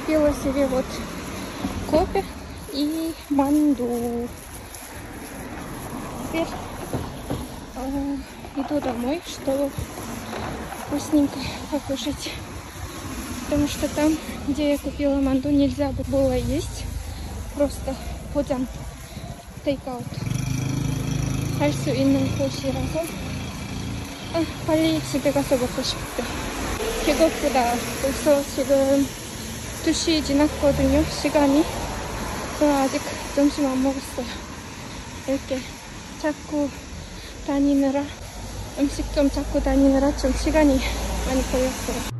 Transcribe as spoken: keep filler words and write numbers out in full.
купила себе вот кофе и манду. Теперь э, иду домой, чтобы вкусненько покушать. Потому что там, где я купила манду, нельзя было есть. Просто 포장, 테이크아웃 할 수 있는 곳이라서 아, 빨리 집에 가서 먹고 싶다. 생각보다 벌써 지금 두 시 지났거든요, 시간이. 그래서 아직 점심 안 먹었어요. 이렇게 찾고 다니느라, 음식점 찾고 다니느라 좀 시간이 많이 걸렸어요.